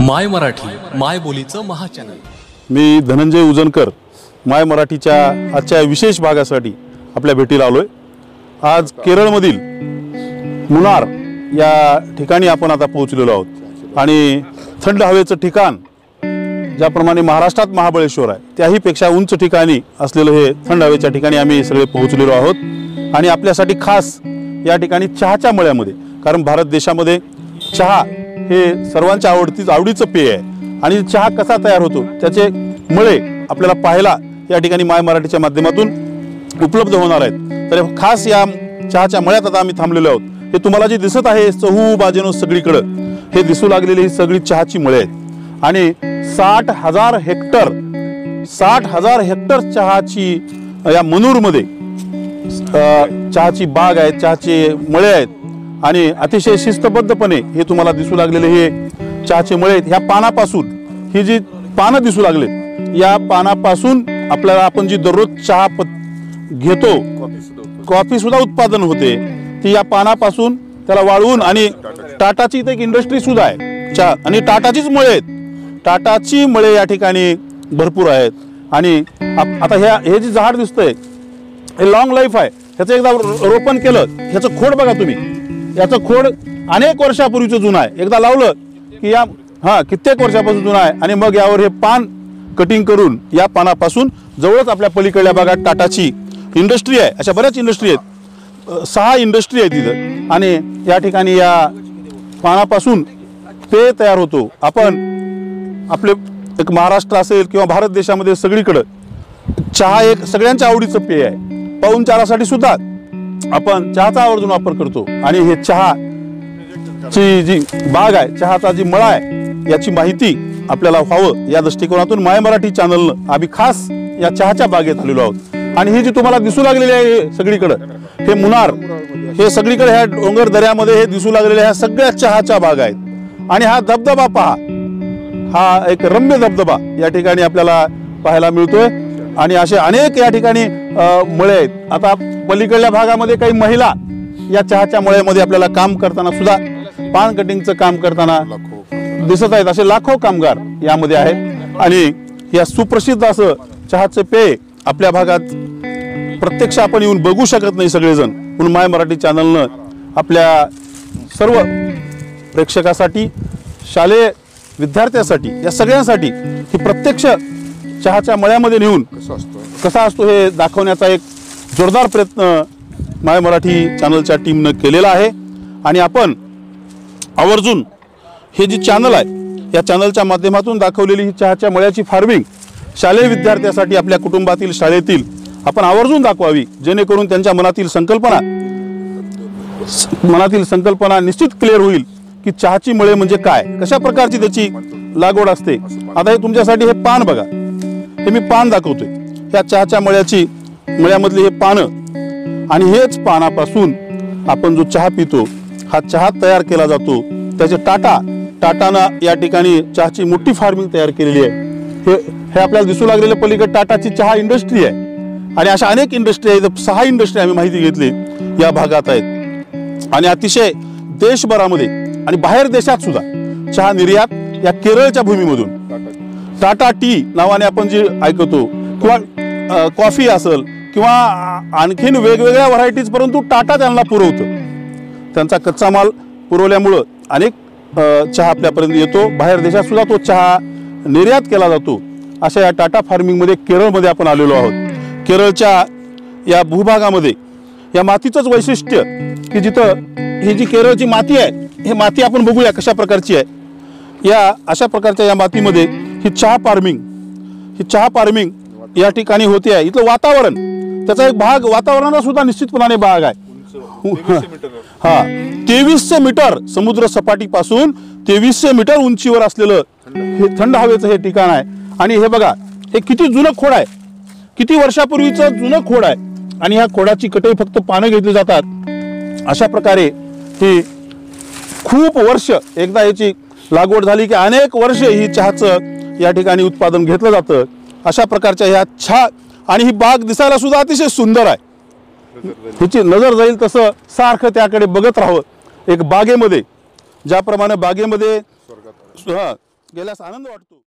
माय मराठी माय बोलीचं महाचॅनल। मी धनंजय उजनकर माय मराठीच्या आजच्या विशेष भागासाठी आपल्या भेटीला आलोय। आज केरळमधील मुनार या ठिकाणी आपण आता पोहोचलेलो आहोत आणि थंड हवेचं ठिकाण ज्याप्रमाणे महाराष्ट्रात महाबळेश्वर आहे त्याही पेक्षा उंच ठिकाणी असलेलं हे थंड हवेच्या ठिकाणी आम्ही सगळे पोहोचलेलो आहोत आणि आपल्यासाठी खास या ठिकाणी चहाच्या मळ्यामध्ये, कारण भारत देशामध्ये चहा हे सर्वांच्या आवडीचं पेय आहे आणि चहा कसा तयार होतो त्याचे मळे आपल्याला पाहायला या ठिकाणी माय मराठीच्या माध्यमातून उपलब्ध होणार आहेत। तर खास या चहाच्या मळ्यात आता आम्ही थांबलेलो आहोत। हे तुम्हाला जे दिसत आहे चहू बाजूने सगळीकडे हे दिसू लागलेली ही सगळी चहाची मळे आहेत आणि 60,000 हेक्टर चहाची या मनूरमध्ये चहाची बाग आहे, चहाचे मळे आहेत आणि अतिशय शिस्तबद्धपणे हे तुम्हाला दिसू लागलेले हे चहाचे मळे आहेत। ह्या पानापासून ही जी पानं दिसू लागलेत या पानापासून आपल्याला आपण जी दररोज चहा घेतो, कॉफी सुद्धा उत्पादन होते ती या पानापासून त्याला वाळवून, आणि टाटाची इथे एक इंडस्ट्री सुद्धा आहे चहा आणि टाटाचीच मळे आहेत। टाटाची मळे या ठिकाणी भरपूर आहेत आणि आता हे जे झाड दिसतंय हे लॉंग लाईफ आहे। ह्याचं एकदा रोपण केलं, ह्याचं खोड बघा तुम्ही, याचं खोड अनेक वर्षापूर्वीचं जुनं आहे। एकदा लावलं की या कित्येक वर्षापासून जुनं आहे आणि मग यावर हे पान कटिंग करून या पानापासून जवळच आपल्या पलीकडल्या भागात टाटाची इंडस्ट्री आहे। अशा बऱ्याच इंडस्ट्री आहेत, 6 इंडस्ट्री आहेत तिथं आणि या ठिकाणी या पानापासून पेय तयार होतो। आपण आपले एक महाराष्ट्र असेल किंवा भारत देशामध्ये सगळीकडे चहा एक सगळ्यांच्या आवडीचं पेय आहे। पाहुणचारासाठी सुद्धा आपण चहाचा आवर्जून वापर करतो आणि हे चहाची जी बाग आहे, चहाचा जी मळा आहे याची माहिती आपल्याला व्हावं या दृष्टिकोनातून माय मराठी चॅनलनं आम्ही खास या चहाच्या बागेत आलेलो आहोत। आणि ही जी तुम्हाला दिसू लागलेली आहे सगळीकडे हे मुनार, हे सगळीकडे ह्या डोंगर दऱ्यामध्ये हे दिसू लागलेल्या ह्या सगळ्या चहाच्या बाग आहेत आणि हा धबधबा पहा, हा एक रम्य धबधबा या ठिकाणी आपल्याला पाहायला मिळतोय आणि असे अनेक या ठिकाणी मळे आहेत। आता पलीकडल्या भागामध्ये काही महिला या चहाच्या मळ्यामध्ये आपल्याला काम करताना सुद्धा पान कटिंगचं काम करताना दिसत आहेत। असे लाखो कामगार यामध्ये आहेत आणि या सुप्रसिद्ध असं चहाचं पेय आपल्या भागात प्रत्यक्ष आपण येऊन बघू शकत नाही सगळेजण, म्हणून माय मराठी चॅनलनं आपल्या सर्व प्रेक्षकासाठी, शालेय विद्यार्थ्यांसाठी, या सगळ्यांसाठी ही प्रत्यक्ष चहाच्या मळ्यामध्ये नेऊन कसा असतो हे दाखवण्याचा एक जोरदार प्रयत्न माय मराठी चॅनलच्या टीमनं केलेला आहे आणि आपण आवर्जून हे जी चॅनल आहे या चॅनलच्या माध्यमातून दाखवलेली ही चहाच्या मळ्याची फार्मिंग शालेय विद्यार्थ्यांसाठी आपल्या कुटुंबातील, शाळेतील आपण आवर्जून दाखवावी, जेणेकरून त्यांच्या मनातील संकल्पना निश्चित क्लिअर होईल की चहाची मळे म्हणजे काय, कशा प्रकारची त्याची लागवड असते। आता हे तुमच्यासाठी हे पान बघा, हे मी पान दाखवतोय, या चहाच्या मळ्यामधली हे पानं आणि हेच पानापासून आपण जो चहा पितो हा चहा तयार केला जातो। त्याचे टाटानं या ठिकाणी चहाची मोठी फार्मिंग तयार केलेली आहे। हे आपल्याला दिसू लागलेलं पलीकडे टाटाची चहा इंडस्ट्री आहे आणि अशा अनेक इंडस्ट्री आहेत, 6 इंडस्ट्री आम्ही माहिती घेतली या भागात आहेत आणि अतिशय देशभरामध्ये आणि बाहेर देशात सुद्धा चहा निर्यात या केरळच्या भूमीमधून टाटा टी नावाने आपण जे ऐकतो किंवा कॉफी असेल किंवा आणखीन वेगवेगळ्या व्हरायटीज, परंतु टाटा त्यांना पुरवतं, त्यांचा कच्चा माल पुरवल्यामुळं अनेक चहा आपल्यापर्यंत येतो। बाहेर देशात सुद्धा तो चहा निर्यात केला जातो। अशा या टाटा फार्मिंगमध्ये केरळमध्ये आपण आलेलो आहोत। केरळच्या या भूभागामध्ये या मातीचंच वैशिष्ट्य की जिथं ही जी केरळची माती आहे, ही माती आपण बघूया कशा प्रकारची आहे। या अशा प्रकारच्या या मातीमध्ये ही चहा फार्मिंग या ठिकाणी होते आहे। इथलं वातावरण, त्याचा एक भाग वातावरणाला सुद्धा निश्चितपणाने भाग आहे। 2300 मीटर समुद्र सपाटीपासून 2300 मीटर उंचीवर असलेलं हे थंड हवेचं हे ठिकाण आहे आणि हे बघा हे किती जुनं खोड आहे, किती वर्षापूर्वीचं जुनं खोड आहे आणि ह्या खोडाची कटई फक्त पानं घेतली जातात। अशा प्रकारे ही खूप वर्ष, एकदा याची लागवड झाली की अनेक वर्ष ही चहाचं या ठिकाणी उत्पादन घेतलं जातं। अशा प्रकारच्या ह्या चहा आणि ही बाग दिसायला सुद्धा अतिशय सुंदर आहे, हिची नजर जाईल तसं सारखं त्याकडे बघत राहावं। एक बागेमध्ये ज्याप्रमाणे बागेमध्ये गेल्यास आनंद वाटतो.